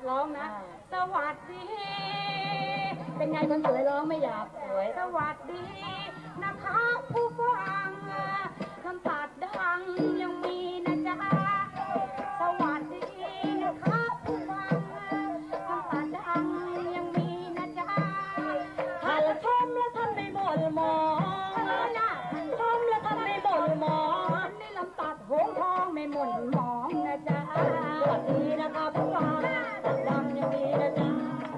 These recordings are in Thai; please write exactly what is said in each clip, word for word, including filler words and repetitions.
ร้องนะสวัสดีเป็นไงคนสวยร้องไม่หยาบสวยสวัสดีนะคะผู้ฟังคำตัดดังยังมีนะจ๊ะสวัสดีนะคะผู้ฟังคำตัดดังยังมีนะจ๊ะท่านชมและท่านไม่หมดมองนะชมและท่านไม่หมดมองนี่ลำตัดหงทองไม่หมดมองนะจ๊ะสวัสดีนะคะผู้ฟังดังยังมีนะจ๊ะ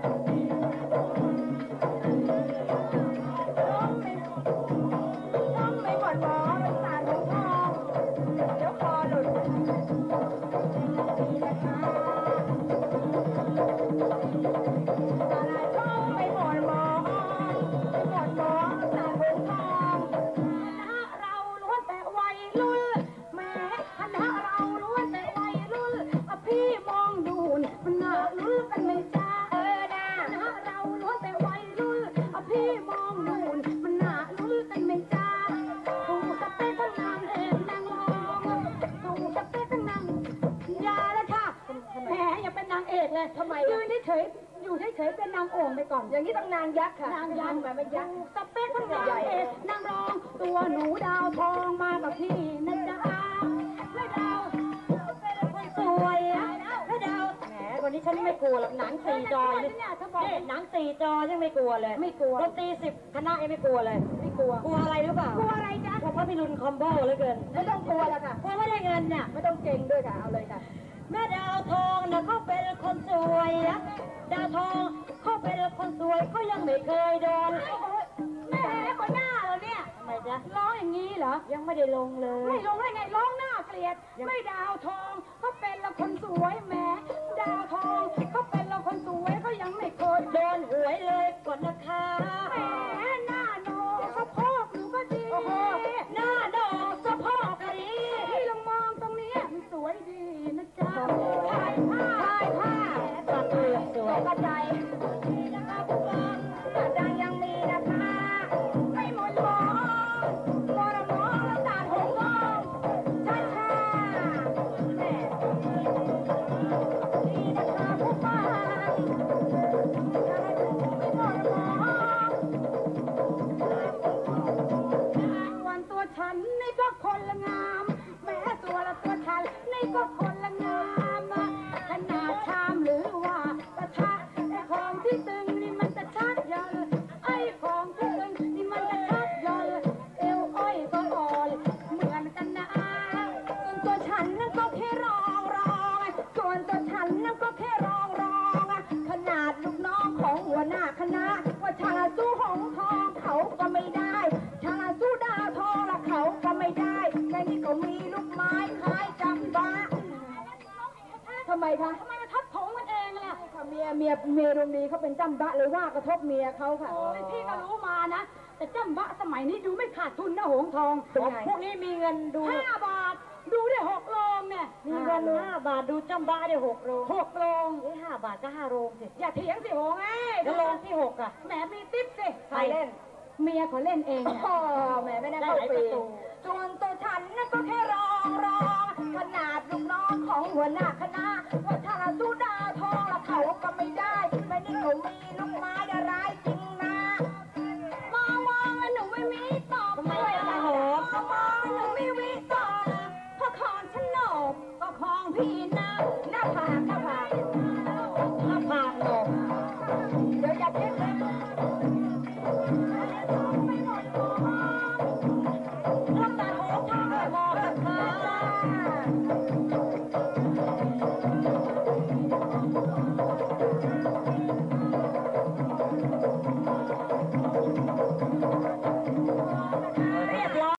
ทำไมยืนเฉยอยู่เฉยเป็นนางโอ่งไปก่อนอย่างนี้ต้องนางยักษ์ค่ะนางยักษ์แบบไม่ยักษ์สเปคทั้งนางเอกนางรองตัวหนูดาวทองมากับพี่นะจ๊ะแม่ดาวเป็นคนสวยแม่ดาวแหมวันนี้ฉันไม่กลัวหรอกหนังสี่จอเลยนี่หนังสี่จอยังไม่กลัวเลยไม่กลัวดนตรีสิบคณะยังไม่กลัวเลยไม่กลัวกลัวอะไรหรือเปล่ากลัวอะไรจ๊ะกลัวพระพิรุณคอมโบเหลือเกินไม่ต้องกลัวแล้วค่ะกลัวไม่ได้เงินเนี่ยไม่ต้องเก่งด้วยค่ะเอาเลยค่ะแม่ดาวทองนะเขาเป็นคนสวยดาวทองเขาเป็นคนสวยเขายังไม่เคยโดนแม่คนหน้าเหรอเนี่ยทำไมจ๊ะร้องอย่างนี้เหรอยังไม่ได้ลงเลยไม่ลงได้ไงร้องหน้าเกลียดไม่ดาวทองเขาเป็นละคนสวยแม่ดาวทองเขาเป็นละคนสวยเขายังไม่เคยโดนหวยเลยก่อนนะคะแม่หน้าโนสะโพกหนูก็ดีหน้าโนสะโพกก็ดีที่ลองมองตรงนี้มันสวยดีนะจ๊ะถ่ายผ้าถ่ายผ้าตัดเปลือกสวยกระจายนี่นะคะผู้ฟังดังยังมีนะคะไม่หมดหมองมรมองแล้วตาหงมองช้าช้าแม่นี่นะคะผู้ฟังไม่หมดหมองวันตัวฉันนี่ก็คนละงามแม้ตัวละตัวฉันนี่ก็คนละงามขนาดชามหรือว่ากระทะไอ้ของที่ตึงนี่มันจะชัดยันไอ้ของที่ตึงนี่มันจะชัดยันเอวอ้อยก็อ่อนเหมือนกันนะส่วนตัวฉันนั่นก็แค่รองรองส่วนตัวฉันนั่นก็แค่รองรองขนาดลูกน้องของหัวหน้าคณะว่าชาลาสู้หงทองเขาก็ไม่ได้ชาลาสู้ดาวทองละเขาก็ไม่ได้ในนี้ก็มีลูกไม้คล้ายจำบ้าทำไมคะทำไมมาทับถงมันเองล่ะเมียเมียเมียดวงดีเขาเป็นจำบะเลยว่ากระทบเมียเขาค่ะโอ้ยพี่ก็รู้มานะแต่จำบะสมัยนี้ดูไม่ขาดทุนนะหงทองพวกนี้มีเงินดูห้าบาทดูได้หกโรงเนี่ยมีเงินห้าบาทดูจำบะได้หกโรงหกโรงนี่ห้าบาทก็ห้าโรงสิอย่าเถียงสิหงไงแล้วโรงที่หกอ่ะแหมมีติ๊บสิใครเล่นเมียเขาเล่นเองอ๋อแหมไม่ได้เข้าฟรีส่วนตัวฉันนั่นก็แค่รองรองขนาดลูกน้องของหัวหน้าคณะว่าถ้าเราสู้ดาวทองแล้วเขาก็ไม่ได้ไม่นี่เขามีลูกไม้อะไรจริงนะมองมองหนูไม่มีตอบด้วยนะหอมมองหนูไม่มีตอบเพราะของฉันหนกก็ของพี่นะหน้าผากหน้าผากหน้าผากหนกเดี๋ยวอย่าเพ่งเลยลำตาโหงทางมองกันค่ะ